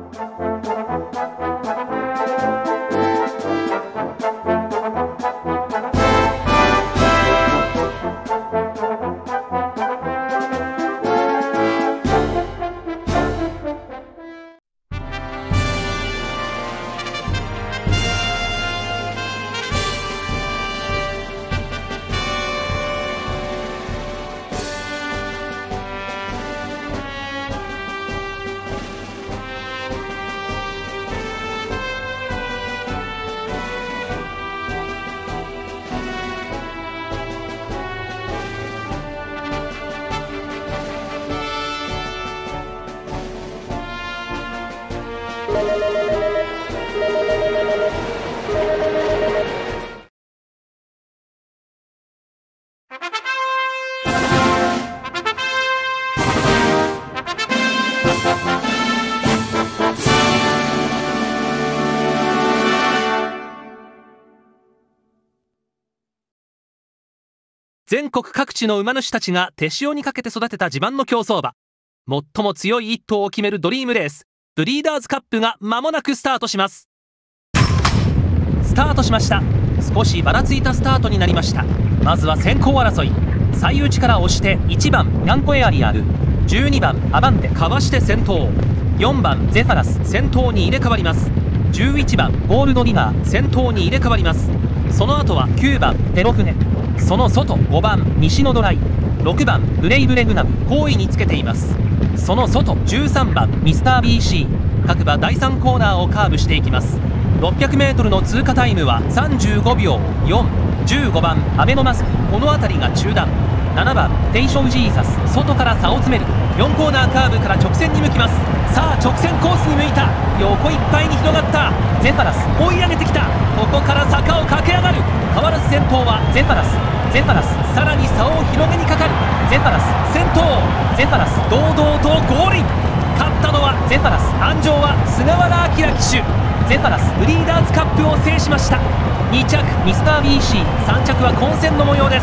全国各地の馬主たちが手塩にかけて育てた自慢の競走馬、最も強い一頭を決めるドリームレース、ブリーダーズカップが間もなくスタートします。スタートしました。少しばらついたスタートになりました。まずは先行争い、最内から押して1番ヤンコエアリアル、12番アバンテかわして先頭、4番ゼファラス先頭に入れ替わります。11番ゴールドリガー先頭に入れ替わります。その後は9番テロフネ、その外5番西のドライ、6番ブレイブレグナム後位につけています。その外13番ミスター BC、 各馬第3コーナーをカーブしていきます。 600m の通過タイムは35秒4。15番アベノマスク、この辺りが中段。7番テイショウジーザス、外から差を詰める。4コーナーカーブから直線に向きます。さあ直線コースに向いた。横いっぱいに広がったゼファラス、追い上げてきた。ここから坂を駆け上がる。変わらず先頭はゼファラス、ゼファラス、さらに差を広げにかかる。ゼファラス先頭、ゼファラス堂々とゴールイン。勝ったのはゼファラス、鞍上は菅原明騎手。ゼファラスブリーダーズカップを制しました。2着ミスター BC、 3着は混戦の模様です。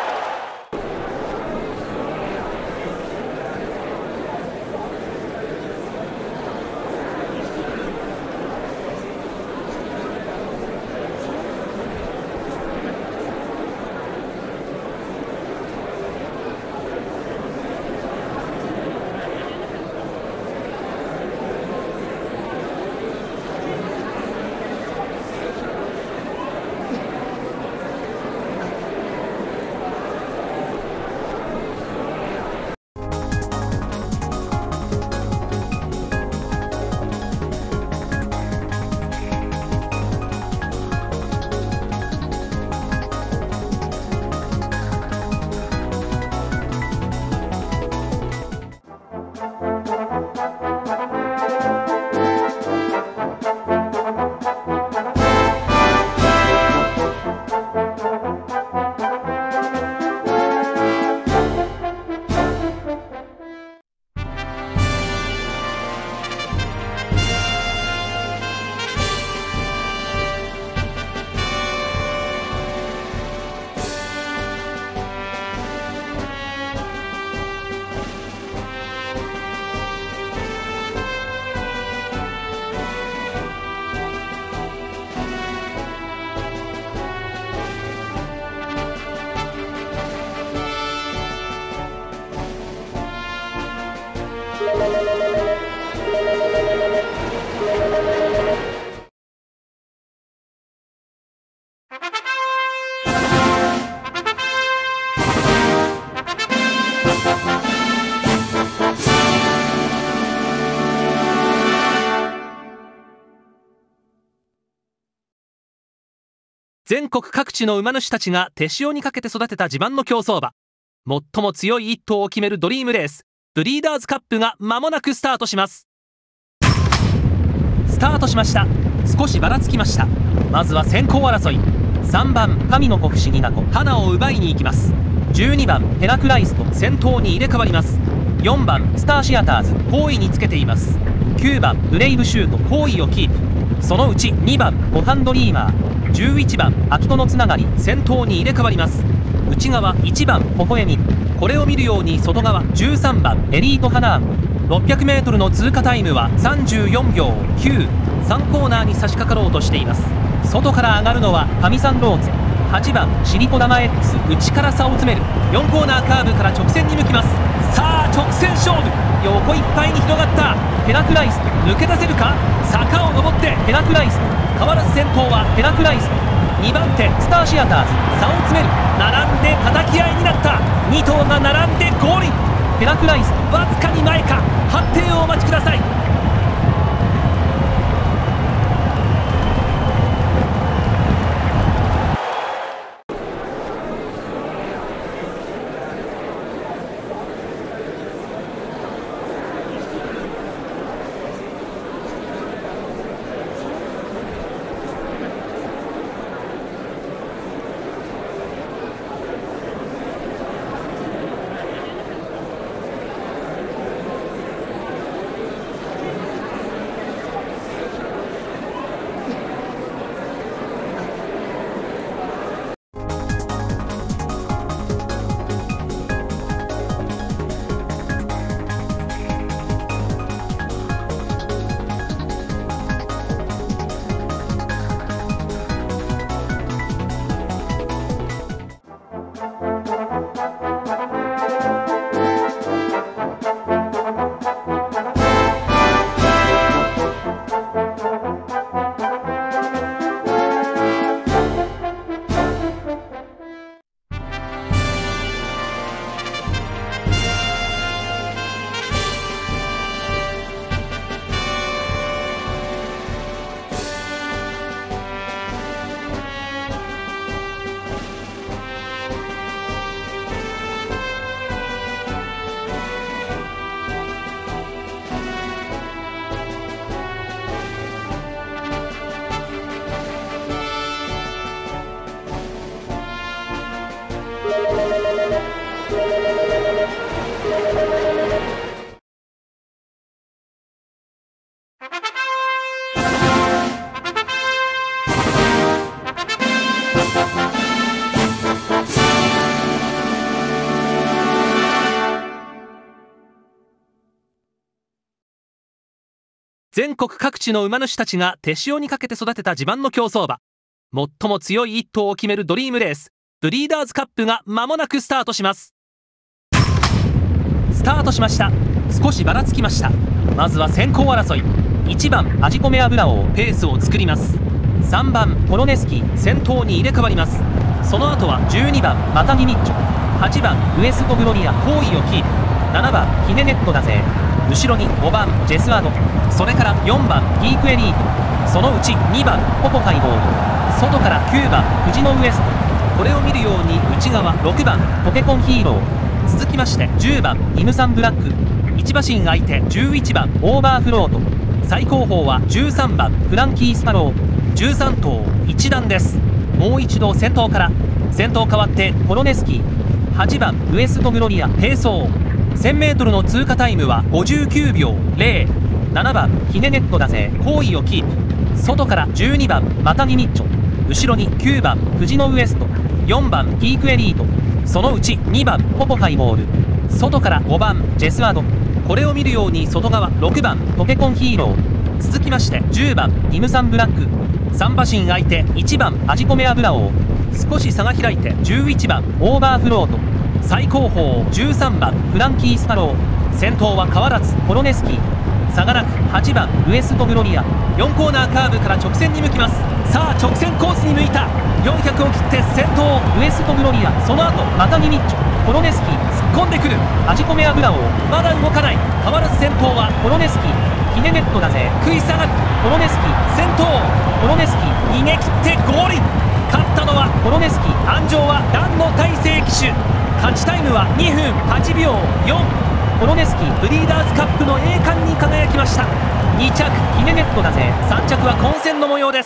全国各地の馬主たちが手塩にかけて育てた自慢の競走馬、最も強い一頭を決めるドリームレース、ブリーダーズカップが間もなくスタートします。スタートしました。少しばらつきました。まずは先行争い、3番神の子不思議な子、花を奪いに行きます。12番ヘラクライスト先頭に入れ替わります。4番スターシアターズ後位につけています。9番ブレイブシュート後位をキープ。そのうち2番ボハンドリーマー、11番秋とのつながり先頭に入れ替わります。内側1番微笑み、これを見るように外側13番エリートハナーン、 600m の通過タイムは34秒9。3コーナーに差し掛かろうとしています。外から上がるのは上山ローズ、8番シリコダマ X、 内から差を詰める。4コーナーカーブから直線に向きます。さあ直線勝負、横いっぱいに広がったヘラクライスト、抜け出せるか。坂を上ってヘラクライスト、変わらず先頭はヘラクライスト。2番手スターシアターズ、差を詰める。並んで叩き合いになった。2頭が並んでゴールイン。ヘラクライストわずかに前か。判定をお待ちください。全国各地の馬主たちが手塩にかけて育てた自慢の競走馬。最も強い一頭を決めるドリームレース、ブリーダーズカップが間もなくスタートします。スタートしました。少しばらつきました。まずは先行争い。1番アジコメ油王、ペースを作ります。3番コロネスキー、先頭に入れ替わります。その後は12番マタギミッチョ、8番ウエストグロリア、包囲をキープ。7番ヒネネットだぜ。後ろに5番ジェスアド、それから4番ギークエリート、そのうち2番ポポハイボール、外から9番富士のウエスト、これを見るように内側6番ポケコンヒーロー、続きまして10番イムサンブラック、1馬身相手11番オーバーフロート、最後方は13番フランキースパロー。13頭一段です。もう一度先頭から。先頭変わってコロネスキー、8番ウエストグロリア並走。1000m の通過タイムは59秒0。7番ヒネネットだぜ、包囲をキープ。外から12番マタギミッチョ、後ろに9番富士のウエスト、4番ギークエリート、そのうち2番ポポハイボール、外から5番ジェスアド、これを見るように外側6番ポケコンヒーロー、続きまして10番イムサンブラック、3馬身相手1番アジコメ油王、少し差が開いて11番オーバーフロート、最後方13番フランキースパロー、先頭は変わらずコロネスキー、差がなく8番ウエストグロリア。4コーナーカーブから直線に向きます。さあ直線コースに向いた。400を切って先頭ウエストグロリア、その後マタギミッチョ、コロネスキー突っ込んでくる。アジコメ油王まだ動かない。変わらず先頭はコロネスキー、ヒネネットだぜ、食い下がる。コロネスキー先頭、コロネスキー逃げ切ってゴールイン。勝ったのはコロネスキー。安城は蘭の大聖騎手。勝ちタイムは2分8秒4。コロネスキーブリーダーズカップの栄冠に輝きました。2着ヒネネットだぜ。3着は混戦の模様です。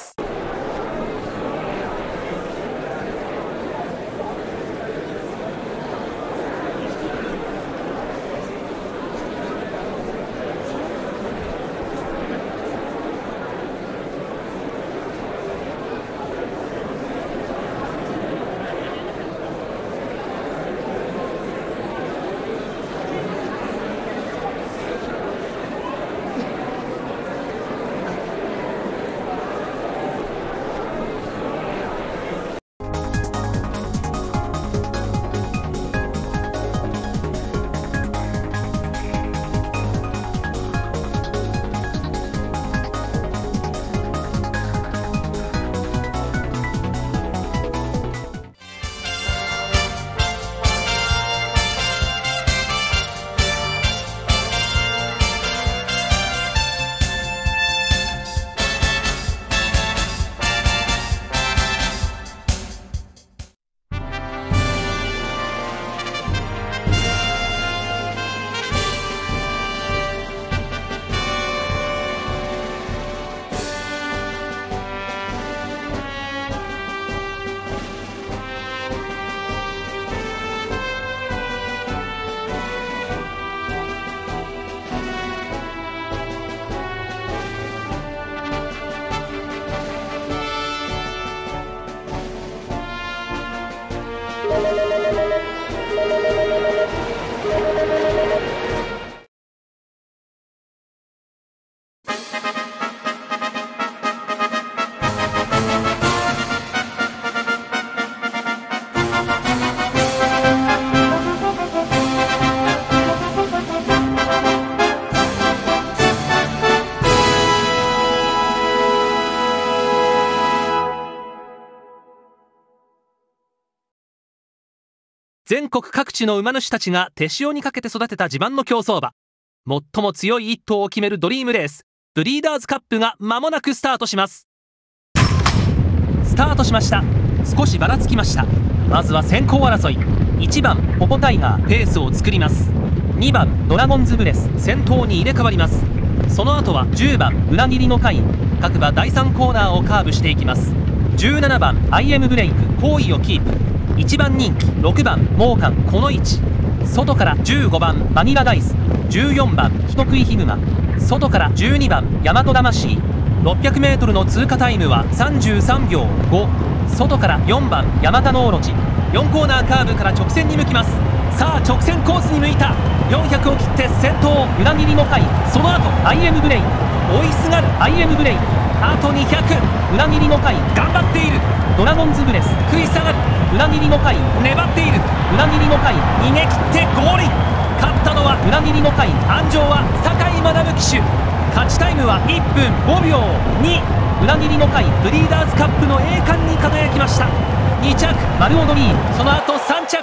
全国各地の馬主たちが手塩にかけて育てた自慢の競走馬。最も強い一頭を決めるドリームレース、ブリーダーズカップが間もなくスタートします。スタートしました。少しばらつきました。まずは先行争い。1番ポポタイガーペースを作ります。2番ドラゴンズブレス先頭に入れ替わります。その後は10番裏切りのカイン。各馬第3コーナーをカーブしていきます。17番アイエムブレイク好位をキープ。1番人気6番モーカンこの位置。外から15番バニラダイス。14番人食いヒグマ。外から12番大和魂。600m の通過タイムは33秒5。外から4番ヤマタノオロチ。4コーナーカーブから直線に向きます。さあ直線コースに向いた。400を切って先頭裏切りの回。その後 IM ブレイク追いすがる IM ブレイク。あと200裏切りの回頑張っている。ドラゴンズブレス食い下がる裏切りの回粘っている。裏切りの回逃げ切ってゴールイン。勝ったのは裏切りの回。安城は酒井学騎手。勝ちタイムは1分5秒2。裏切りの回ブリーダーズカップの栄冠に輝きました。2着マルオドリーム。その後3着。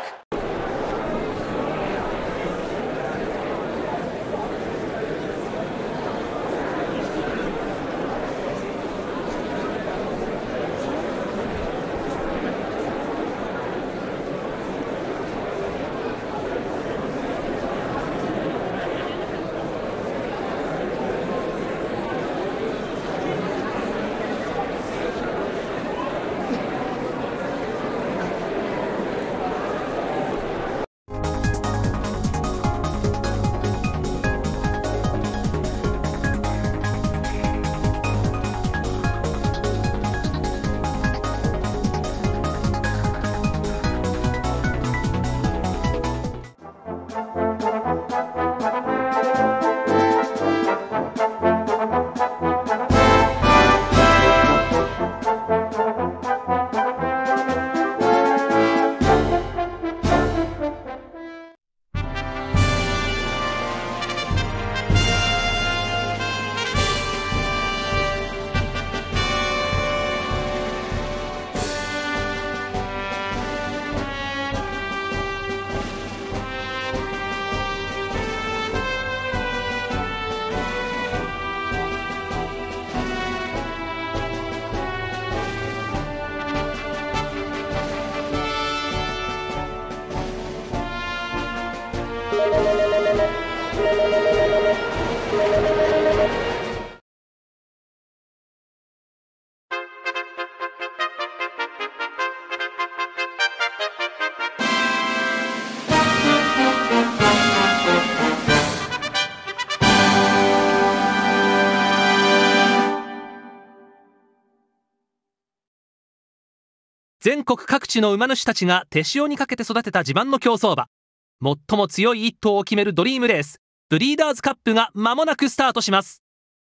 全国各地の馬主たちが手塩にかけて育てた自慢の競走馬。最も強い一頭を決めるドリームレース、ブリーダーズカップが間もなくスタートします。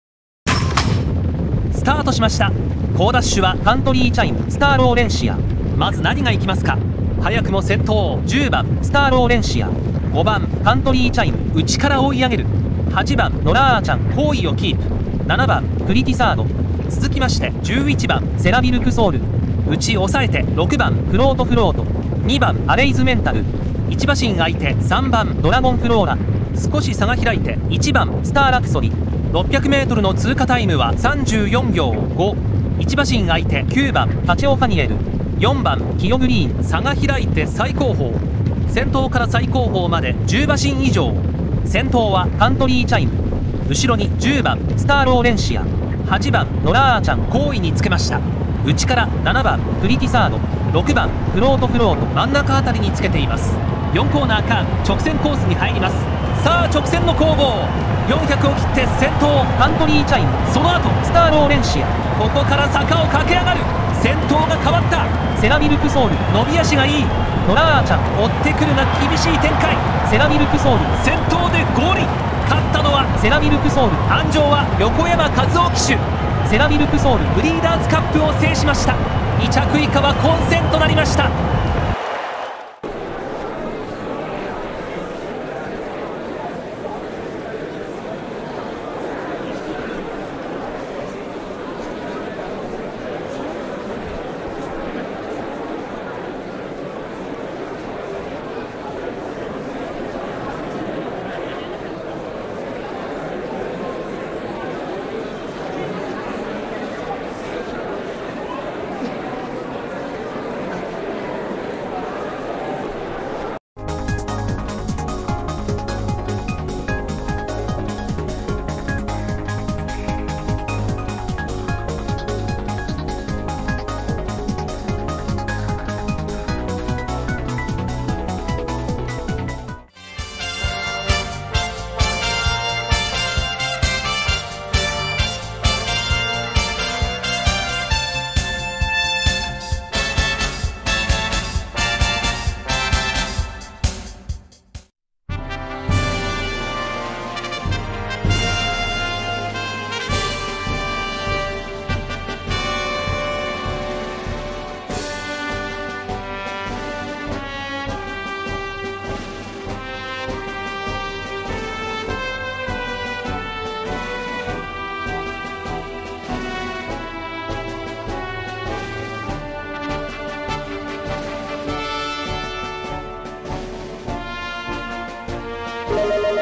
スタートしました。好ダッシュはカントリーチャイムスターローレンシア。まず何がいきますか。早くも先頭10番スターローレンシア。5番カントリーチャイム内から追い上げる。8番ノラーちゃん好位をキープ。7番クリティサード。続きまして11番セラビルクソール。内抑えて6番フロートフロート。2番アレイズメンタル。1馬身空いて3番ドラゴンフローラ。少し差が開いて1番スターラクソリ。600m の通過タイムは34秒5。1馬身空いて9番パチェオファニエル。4番キヨグリーン。差が開いて最後方。先頭から最後方まで10馬身以上。先頭はカントリーチャイム。後ろに10番スターローレンシア。8番ノラーちゃん好位につけました。内から7番クリティサード。6番フロートフロート。真ん中あたりにつけています。4コーナーカーブ直線コースに入ります。さあ直線の攻防。400を切って先頭カントリーチャイム。その後スターローレンシア。ここから坂を駆け上がる。先頭が変わった。セラビルクソール伸び足がいい。ノラーちゃん追ってくるが厳しい展開。セラビルクソール先頭でゴールイン。勝ったのはセラビルクソール。安城は横山和夫騎手。セラビルクソールブリーダーズカップを制しました。2着以下は混戦となりました。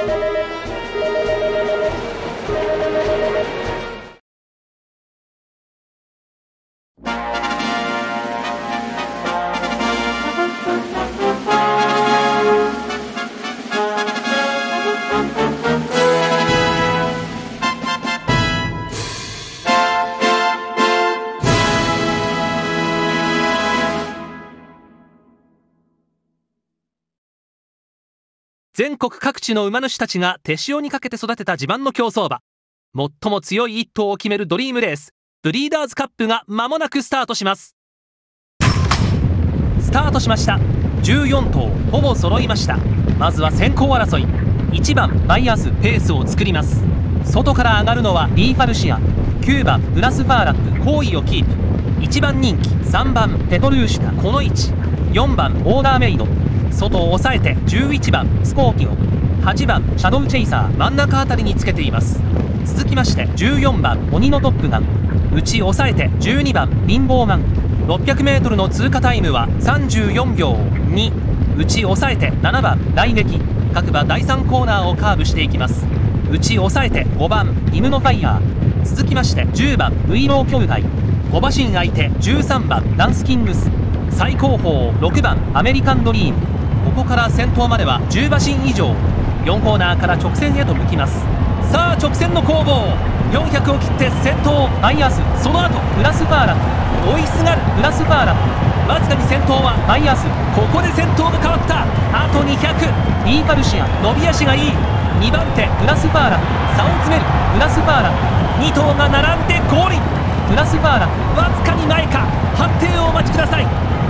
全国各地の馬主たちが手塩にかけて育てた自慢の競走馬。最も強い一頭を決めるドリームレース、ブリーダーズカップが間もなくスタートします。スタートしました。14頭ほぼ揃いました。まずは先行争い。1番バイアスペースを作ります。外から上がるのはリーファルシア。9番プラスファーラップ好位をキープ。1番人気3番ペトルーシュカこの位置。4番オーダーメイド外を抑えて11番スコーピオ。8番シャドウチェイサー真ん中あたりにつけています。続きまして14番鬼のトップガン内抑えて12番リンボーマン。 600m の通過タイムは34秒2。内抑えて7番雷撃。各馬第3コーナーをカーブしていきます。内抑えて5番イムノファイヤー。続きまして10番ウイロー兄弟。5馬身相手13番ダンスキングス。最高峰6番アメリカンドリーム。ここから先頭までは10馬身以上。4コーナーから直線へと向きます。さあ直線の攻防。400を切って先頭バイアス。その後プラスファーラップ追いすがるプラスファーラップ。わずかに先頭はバイアス。ここで先頭が変わった。あと200。リーファルシア伸び足がいい。2番手プラスファーラップ差を詰めるプラスファーラップ。2頭が並んでゴールイン。プラスファーラップわずかに前か。判定をお待ちください。